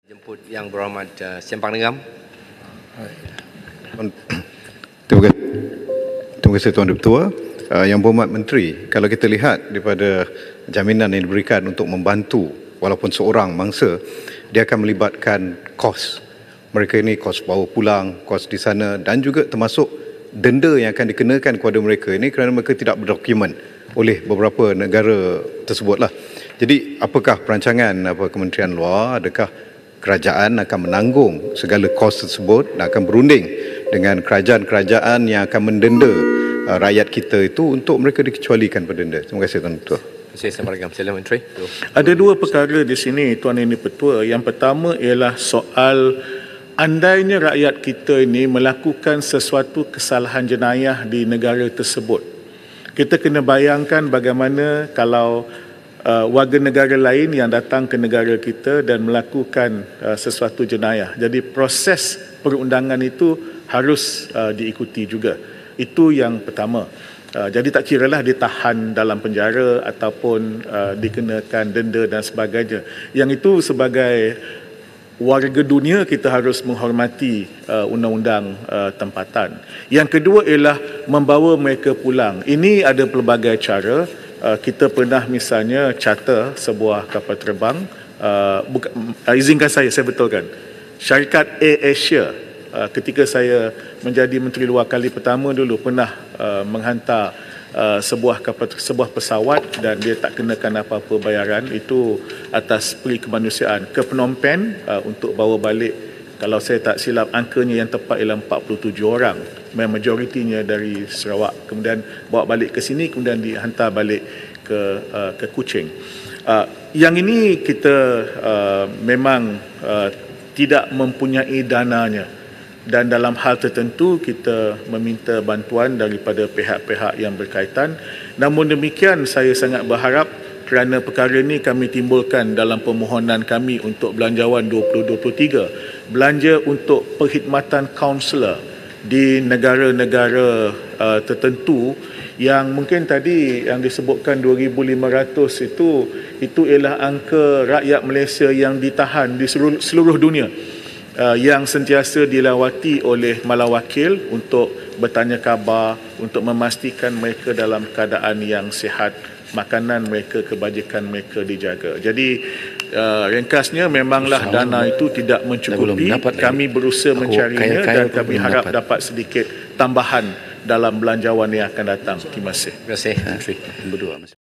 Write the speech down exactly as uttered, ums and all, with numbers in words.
Jemput Yang Berhormat uh, Sempang Nengam. Terima kasih. Terima kasih Tuan Ketua. Uh, Yang Berhormat Menteri, kalau kita lihat daripada jaminan yang diberikan untuk membantu walaupun seorang mangsa, dia akan melibatkan kos. Mereka ini kos bawa pulang, kos di sana dan juga termasuk denda yang akan dikenakan kepada mereka ini kerana mereka tidak berdokumen oleh beberapa negara tersebutlah. Jadi apakah perancangan apa Kementerian Luar, adakah kerajaan akan menanggung segala kos tersebut dan akan berunding dengan kerajaan-kerajaan yang akan mendenda uh, rakyat kita itu untuk mereka dikecualikan berdenda. Terima kasih Tuan Ketua. Terima kasih Sempang Nengam. Sila Menteri. Ada dua perkara di sini Tuan Ini Petua. Yang pertama ialah soal andainya rakyat kita ini melakukan sesuatu kesalahan jenayah di negara tersebut. Kita kena bayangkan bagaimana kalau uh, warga negara lain yang datang ke negara kita dan melakukan uh, sesuatu jenayah. Jadi proses perundangan itu harus uh, diikuti juga. Itu yang pertama. Uh, jadi tak kiralah ditahan dalam penjara ataupun uh, dikenakan denda dan sebagainya. Yang itu sebagai warga dunia kita harus menghormati uh, undang-undang uh, tempatan. Yang kedua ialah membawa mereka pulang. Ini ada pelbagai cara. Uh, kita pernah misalnya charter sebuah kapal terbang. Uh, buka, uh, izinkan saya, saya betulkan. Syarikat AirAsia, uh, ketika saya menjadi Menteri Luar kali pertama dulu pernah uh, menghantar Uh, sebuah kapal, sebuah pesawat dan dia tak kenakan apa-apa bayaran, itu atas peri kemanusiaan ke Phnom Penh uh, untuk bawa balik, kalau saya tak silap angkanya yang tepat ialah empat puluh tujuh orang, majoritinya dari Sarawak, kemudian bawa balik ke sini, kemudian dihantar balik ke uh, ke Kuching. Uh, yang ini kita uh, memang uh, tidak mempunyai dananya. Dan dalam hal tertentu kita meminta bantuan daripada pihak-pihak yang berkaitan. Namun demikian saya sangat berharap kerana perkara ini kami timbulkan dalam permohonan kami untuk Belanjawan dua ribu dua puluh tiga. Belanja untuk perkhidmatan kaunselor di negara-negara uh, tertentu yang mungkin tadi yang disebutkan dua ribu lima ratus itu, itu ialah angka rakyat Malaysia yang ditahan di seluruh, seluruh dunia. Uh, yang sentiasa dilawati oleh malawakil untuk bertanya khabar, untuk memastikan mereka dalam keadaan yang sihat, makanan mereka, kebajikan mereka dijaga. Jadi uh, ringkasnya memanglah dana itu tidak mencukupi. Kami berusaha mencarinya dan kami harap dapat sedikit tambahan dalam belanjawan yang akan datang. Terima kasih. Terima kasih Menteri. Berdua.